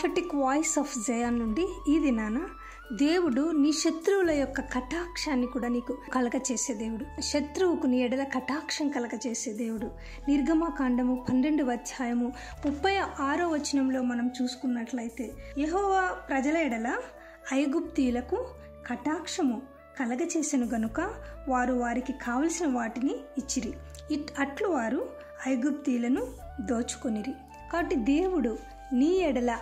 Prophetic voice of llZion నుండి ఈ దినాన దేవుడు నీ శత్రువుల యొక్క కటాక్షాన్ని కూడా నీకు కలగచేసే దేవుడు. శత్రువుకు నీ ఎడల కటాక్షం కలగచేసే దేవుడు. నిర్గమకాండము 12వ అధ్యాయము 36వ వచనంలో మనం చూసుకున్నట్లయితే, యెహోవా ప్రజల ఎడల ఐగుప్తీయులకు కటాక్షము కలగచేసెను గనుక వారు వారికి కావలసిన వాటిని ఇచ్చిరి, అట్లు వారు ఐగుప్తీయులను దోచుకొనిరి. కాబట్టి దేవుడు నీ ఎడల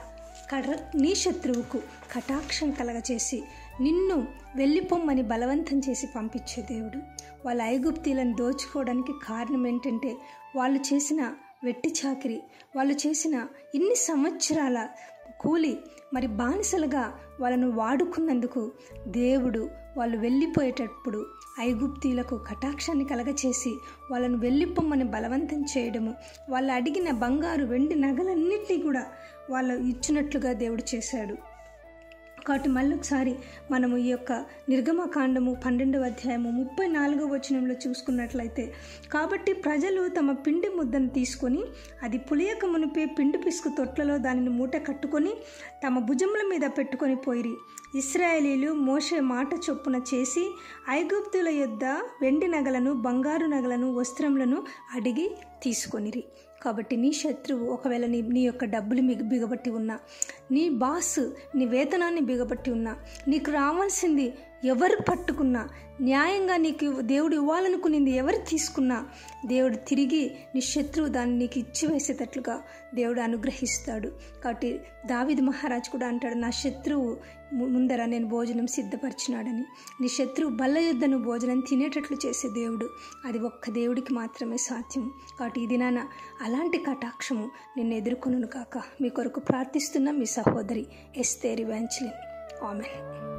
నీ శత్రువుకు కటాక్షం కలగచేసి నిన్ను వెళ్ళిపోమ్మని బలవంతం చేసి పంపించే దేవుడు. వాళ్ళ ఐగుప్తీయులను దోచుకోవడానికి కారణం ఏంటంటే వాళ్ళు చేసిన వెట్టి చాకిరి, వాళ్ళు చేసిన ఇన్ని సంవత్సరాల కూలి, మరి బానిసలుగా వాళ్ళను వాడుకున్నందుకు దేవుడు వాళ్ళు వెళ్ళిపోయేటప్పుడు ఐగుప్తీయులకు కటాక్షాన్ని కలగచేసి వాళ్ళను వెళ్ళిపోమ్మని బలవంతం చేయడము, వాళ్ళు అడిగిన బంగారు వెండి నగలన్నింటినీ కూడా వాళ్ళు ఇచ్చినట్లుగా దేవుడు చేశాడు. కాబట్టి మళ్ళొకసారి మనము ఈ యొక్క నిర్గమకాండము 12వ అధ్యాయము 34వ వచనంలో చూసుకున్నట్లయితే, కాబట్టి ప్రజలు తమ పిండి ముద్దను తీసుకొని అది పులియక మునిపే పిండి పిసుకు తొట్లలో దానిని మూట కట్టుకొని తమ భుజముల మీద పెట్టుకొని పోయిరి. ఇశ్రాయేలీలు మోషే మాట చొప్పున చేసి ఐగుప్తుల యొద్ద వెండి నగలను, బంగారు నగలను, వస్త్రములను అడిగి తీసుకొనిరి. కాబట్టి నీ శత్రువు ఒకవేళ నీ యొక్క డబ్బులు బిగబట్టి ఉన్నా, నీ బాస్ నీ వేతనాన్ని బిగబట్టి ఉన్నా, నీకు రావాల్సింది ఎవరు పట్టుకున్నా, న్యాయంగా నీకు దేవుడు ఇవ్వాలనుకునింది ఎవరు తీసుకున్నా, దేవుడు తిరిగి నీ శత్రువు దాన్ని నీకు ఇచ్చివేసేటట్లుగా దేవుడు అనుగ్రహిస్తాడు. కాబట్టి దావీదు మహారాజు కూడా అంటాడు, నా శత్రువు ముందర నేను భోజనం సిద్ధపరిచినాడని. నీ శత్రువు బల్ల యొద్ద నువ్వు భోజనం తినేటట్లు చేసే దేవుడు, అది ఒక్క దేవుడికి మాత్రమే సాధ్యం. కాబట్టి ఈ దినాన అలాంటి కటాక్షము నిన్ను ఎదుర్కొనును కాక. మీ కొరకు ప్రార్థిస్తున్న మీ సహోదరి ఎస్తేర్ ఎవాంజలిన్. ఆమెన్.